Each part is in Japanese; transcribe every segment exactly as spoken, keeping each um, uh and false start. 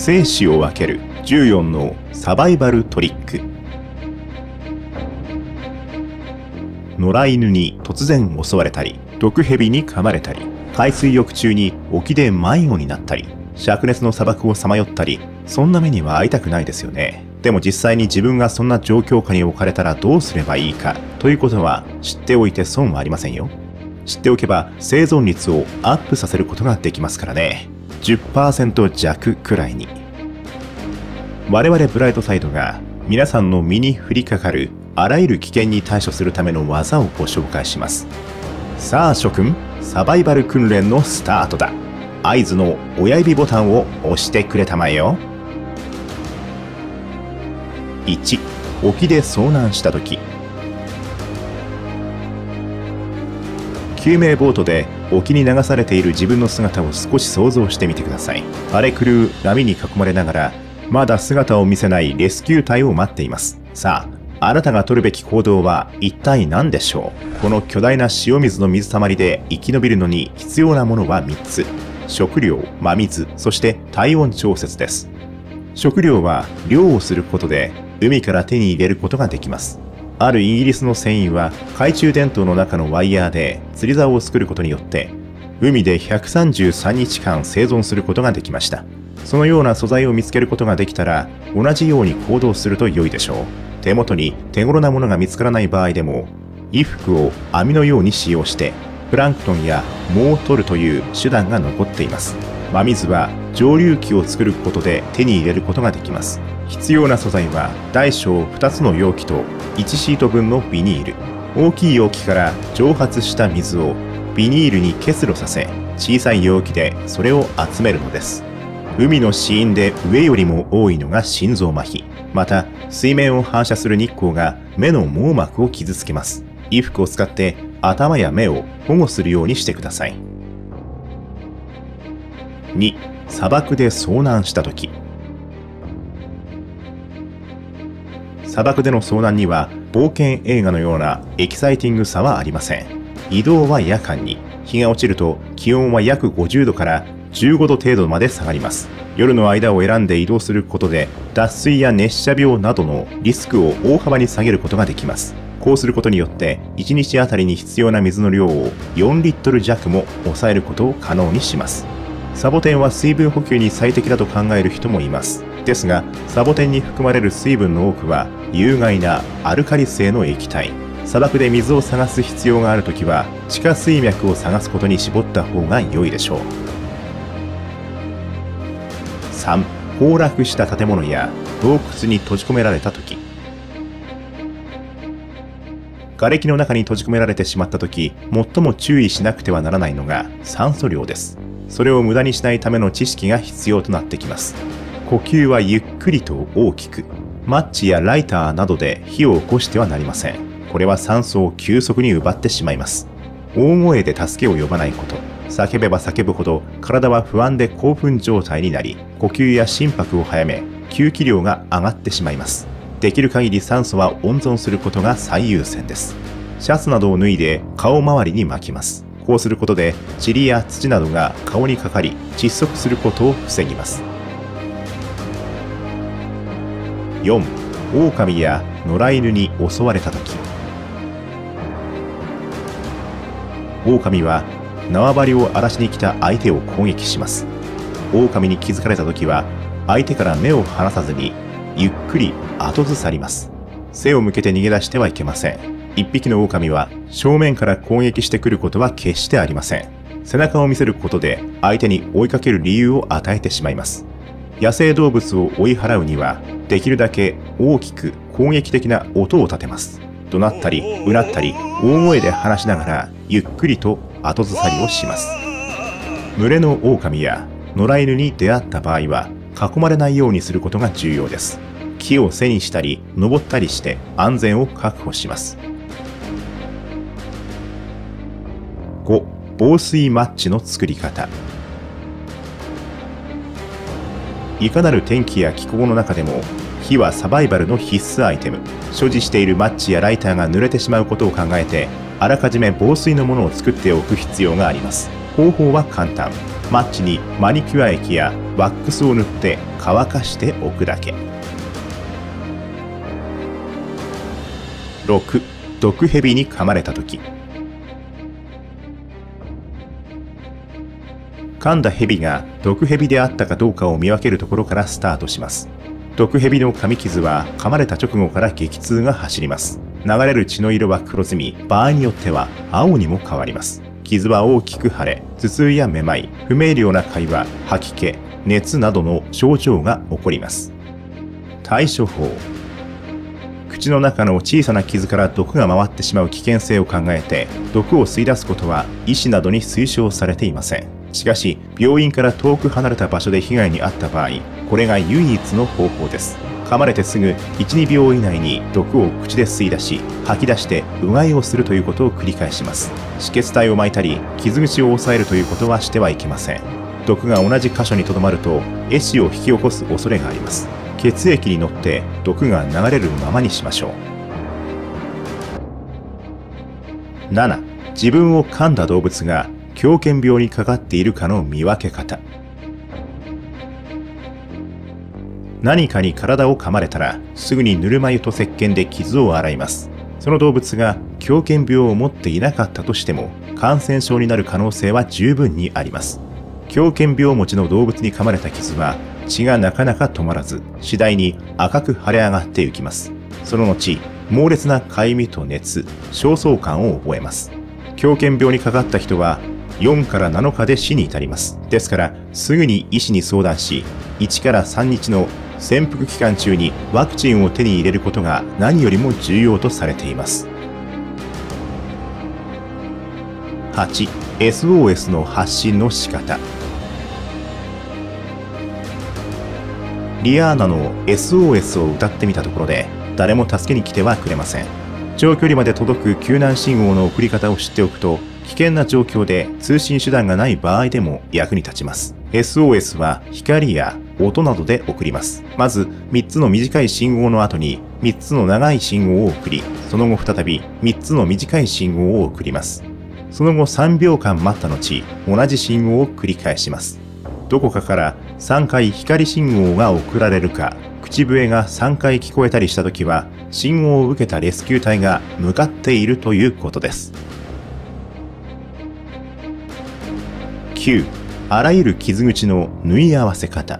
生死を分けるじゅうよんのサバイバルトリック。野良犬に突然襲われたり、毒蛇に噛まれたり、海水浴中に沖で迷子になったり、灼熱の砂漠をさまよったり、そんな目には遭いたくないですよね。でも実際に自分がそんな状況下に置かれたらどうすればいいかということは知っておいて損はありませんよ。知っておけば生存率をアップさせることができますからね。じゅっパーセント 弱くらいに。我々ブライトサイドが皆さんの身に降りかかるあらゆる危険に対処するための技をご紹介します。さあ諸君、サバイバル訓練のスタートだ。合図の親指ボタンを押してくれたまえよ。いち、沖で遭難した時。救命ボートで沖に流されている自分の姿を少し想像してみてください。荒れ狂う波に囲まれながら、まだ姿を見せないレスキュー隊を待っています。さあ、あなたが取るべき行動は一体何でしょう？この巨大な塩水の水たまりで生き延びるのに必要なものはみっつ。食料、真水、そして体温調節です。食料は漁をすることで海から手に入れることができます。あるイギリスの船員は懐中電灯の中のワイヤーで釣り竿を作ることによって海でひゃくさんじゅうさんにちかん生存することができました。そのような素材を見つけることができたら同じように行動すると良いでしょう。手元に手頃なものが見つからない場合でも衣服を網のように使用してプランクトンや藻を取るという手段が残っています。真水は蒸留機を作ることで手に入れることができます。必要な素材は大小ふたつの容器といちシート分のビニール。大きい容器から蒸発した水をビニールに結露させ、小さい容器でそれを集めるのです。海の死因で上よりも多いのが心臓麻痺。また水面を反射する日光が目の網膜を傷つけます。衣服を使って頭や目を保護するようにしてください。に、砂漠で遭難した時。砂漠での遭難には冒険映画のようなエキサイティングさはありません。移動は夜間に。日が落ちると気温は約ごじゅうどからじゅうごど程度まで下がります。夜の間を選んで移動することで脱水や熱射病などのリスクを大幅に下げることができます。こうすることによっていちにちあたりに必要な水の量をよんリットル弱も抑えることを可能にします。サボテンは水分補給に最適だと考える人もいます。ですが、サボテンに含まれる水分の多くは有害なアルカリ性の液体。砂漠で水を探す必要があるときは地下水脈を探すことに絞った方が良いでしょう。さん、崩落した建物や洞窟に閉じ込められたとき。瓦礫の中に閉じ込められてしまったとき、最も注意しなくてはならないのが酸素量です。それを無駄にしないための知識が必要となってきます。呼吸はゆっくりと大きく。マッチやライターなどで火を起こしてはなりません。これは酸素を急速に奪ってしまいます。大声で助けを呼ばないこと。叫べば叫ぶほど体は不安で興奮状態になり、呼吸や心拍を早め、吸気量が上がってしまいます。できる限り酸素は温存することが最優先です。シャツなどを脱いで顔周りに巻きます。こうすることで塵や土などが顔にかかり窒息することを防ぎます。よん、狼や野良犬に襲われた時。狼は縄張りを荒らしに来た相手を攻撃します。狼に気づかれた時は相手から目を離さずにゆっくり後ずさります。背を向けて逃げ出してはいけません。一匹の狼は正面から攻撃してくることは決してありません。背中を見せることで相手に追いかける理由を与えてしまいます。野生動物を追い払うにはできるだけ大きく攻撃的な音を立てます。怒鳴ったりうなったり大声で話しながらゆっくりと後ずさりをします。群れの狼や野良犬に出会った場合は囲まれないようにすることが重要です。木を背にしたり登ったりして安全を確保します。ご、防水マッチの作り方。いかなる天気や気候の中でも火はサバイバルの必須アイテム。所持しているマッチやライターが濡れてしまうことを考えてあらかじめ防水のものを作っておく必要があります。方法は簡単。マッチにマニキュア液やワックスを塗って乾かしておくだけ。ろく、毒蛇に噛まれた時。噛んだ蛇が毒蛇であったかどうかを見分けるところからスタートします。毒蛇の噛み傷は噛まれた直後から激痛が走ります。流れる血の色は黒ずみ、場合によっては青にも変わります。傷は大きく腫れ、頭痛やめまい、不明瞭な会話、吐き気、熱などの症状が起こります。対処法。口の中の小さな傷から毒が回ってしまう危険性を考えて、毒を吸い出すことは医師などに推奨されていません。しかし、病院から遠く離れた場所で被害に遭った場合、これが唯一の方法です。噛まれてすぐいち、にびょう以内に毒を口で吸い出し、吐き出してうがいをするということを繰り返します。止血帯を巻いたり、傷口を押さえるということはしてはいけません。毒が同じ箇所にとどまると、壊死を引き起こす恐れがあります。血液に乗って毒が流れるままにしましょう。なな、自分を噛んだ動物が狂犬病にかかっているかの見分け方。何かに体を噛まれたら、すぐにぬるま湯と石鹸で傷を洗います。その動物が狂犬病を持っていなかったとしても、感染症になる可能性は十分にあります。狂犬病持ちの動物に噛まれた傷は、血がなかなか止まらず、次第に赤く腫れ上がっていきます。その後、猛烈なかゆみと熱、焦燥感を覚えます。狂犬病にかかった人は、よんからなのかで死に至ります。ですから、すぐに医師に相談し、いちからさんにちの潜伏期間中にワクチンを手に入れることが何よりも重要とされています。はち、エスオーエス の発信の仕方。リアーナの エスオーエス を歌ってみたところで、誰も助けに来てはくれません。長距離まで届く救難信号の送り方を知っておくと、危険な状況で通信手段がない場合でも役に立ちます。エスオーエス は光や音などで送ります。まずみっつの短い信号の後にみっつの長い信号を送り、その後再びみっつの短い信号を送ります。その後さんびょうかん待った後、同じ信号を繰り返します。どこかからさんかい光信号が送られるか、口笛がさんかい聞こえたりしたときは、信号を受けたレスキュー隊が向かっているということです。きゅう、あらゆる傷口の縫い合わせ方。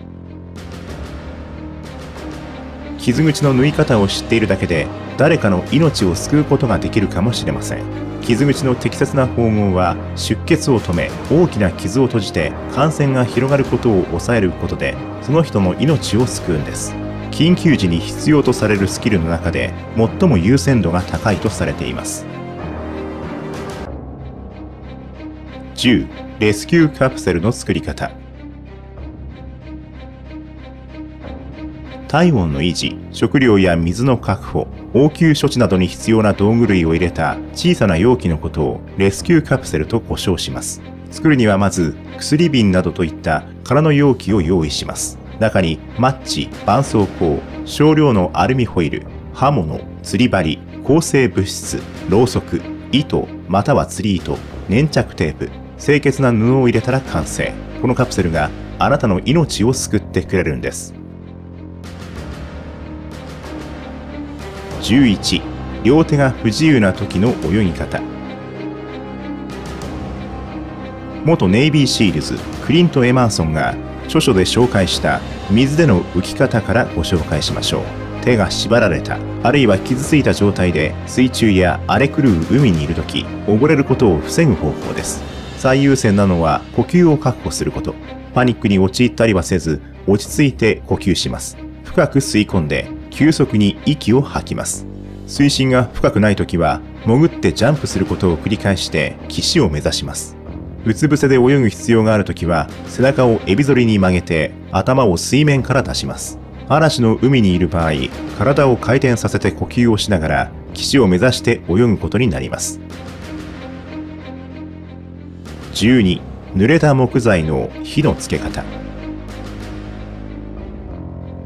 傷口の縫い方を知っているだけで、誰かの命を救うことができるかもしれません。傷口の適切な縫合は出血を止め、大きな傷を閉じて感染が広がることを抑えることで、その人の命を救うんです。緊急時に必要とされるスキルの中で最も優先度が高いとされています。じゅう、レスキューカプセルの作り方。体温の維持、食料や水の確保、応急処置などに必要な道具類を入れた小さな容器のことをレスキューカプセルと呼称します。作るにはまず薬瓶などといった空の容器を用意します。中にマッチ、絆創膏、少量のアルミホイル、刃物、釣り針、抗生物質、ろうそく、糸または釣り糸、粘着テープ、清潔な布を入れたら完成。このカプセルがあなたの命を救ってくれるんです。じゅういち、両手が不自由な時の泳ぎ方。元ネイビーシールズクリント・エマーソンが著書で紹介した水での浮き方からご紹介しましょう。手が縛られた、あるいは傷ついた状態で水中や荒れ狂う海にいるとき、溺れることを防ぐ方法です。最優先なのは呼吸を確保すること。パニックに陥ったりはせず、落ち着いて呼吸します。深く吸い込んで急速に息を吐きます。水深が深くないときは潜ってジャンプすることを繰り返して岸を目指します。うつ伏せで泳ぐ必要があるときは背中をエビ反りに曲げて頭を水面から出します。嵐の海にいる場合、体を回転させて呼吸をしながら岸を目指して泳ぐことになります。じゅうに、濡れた木材の火のつけ方。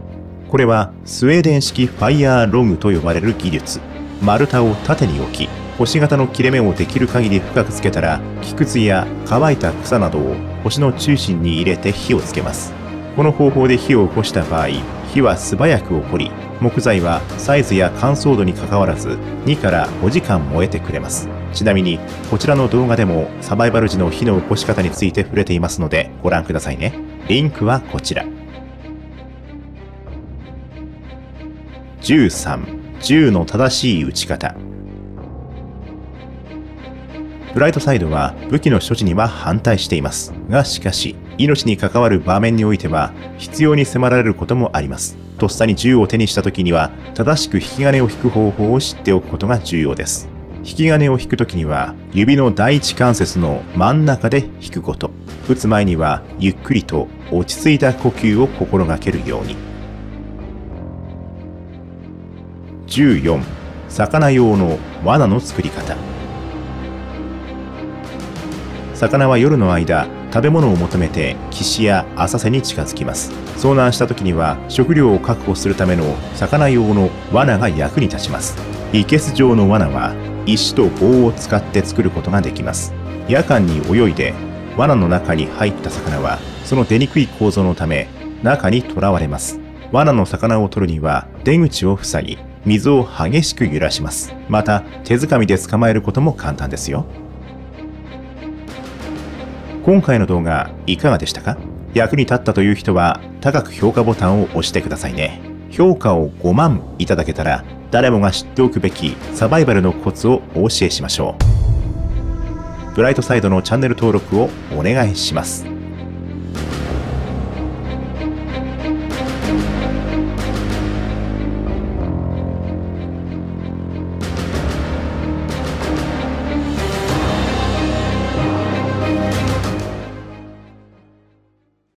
これはスウェーデン式ファイヤーログと呼ばれる技術。丸太を縦に置き、 星型の切れ目をできる限り深くつけたら、木くずや乾いた草などを星の中心に入れて火をつけます。この方法で火を起こした場合、火は素早く起こり、木材はサイズや乾燥度にかかわらずにからごじかん燃えてくれます。ちなみにこちらの動画でもサバイバル時の火の起こし方について触れていますのでご覧くださいね。リンクはこちら。じゅうさん、銃の正しい撃ち方。ブライトサイドは武器の所持には反対しています。がしかし、命に関わる場面においては必要に迫られることもあります。とっさに銃を手にした時には正しく引き金を引く方法を知っておくことが重要です。引き金を引く時には指の第一関節の真ん中で引くこと。撃つ前にはゆっくりと落ち着いた呼吸を心がけるように。じゅうよん、魚用の罠の作り方。魚は夜の間、食べ物を求めて岸や浅瀬に近づきます。遭難した時には食料を確保するための魚用の罠が役に立ちます。いけす状の罠は石と棒を使って作ることができます。夜間に泳いで罠の中に入った魚はその出にくい構造のため中に囚われます。罠の魚を取るには出口を塞ぎ、水を激しく揺らします。また手づかみで捕まえることも簡単ですよ。今回の動画いかがでしたか？役に立ったという人は高く評価ボタンを押してくださいね。評価をごまんいただけたら誰もが知っておくべきサバイバルのコツをお教えしましょう。ブライトサイドのチャンネル登録をお願いします。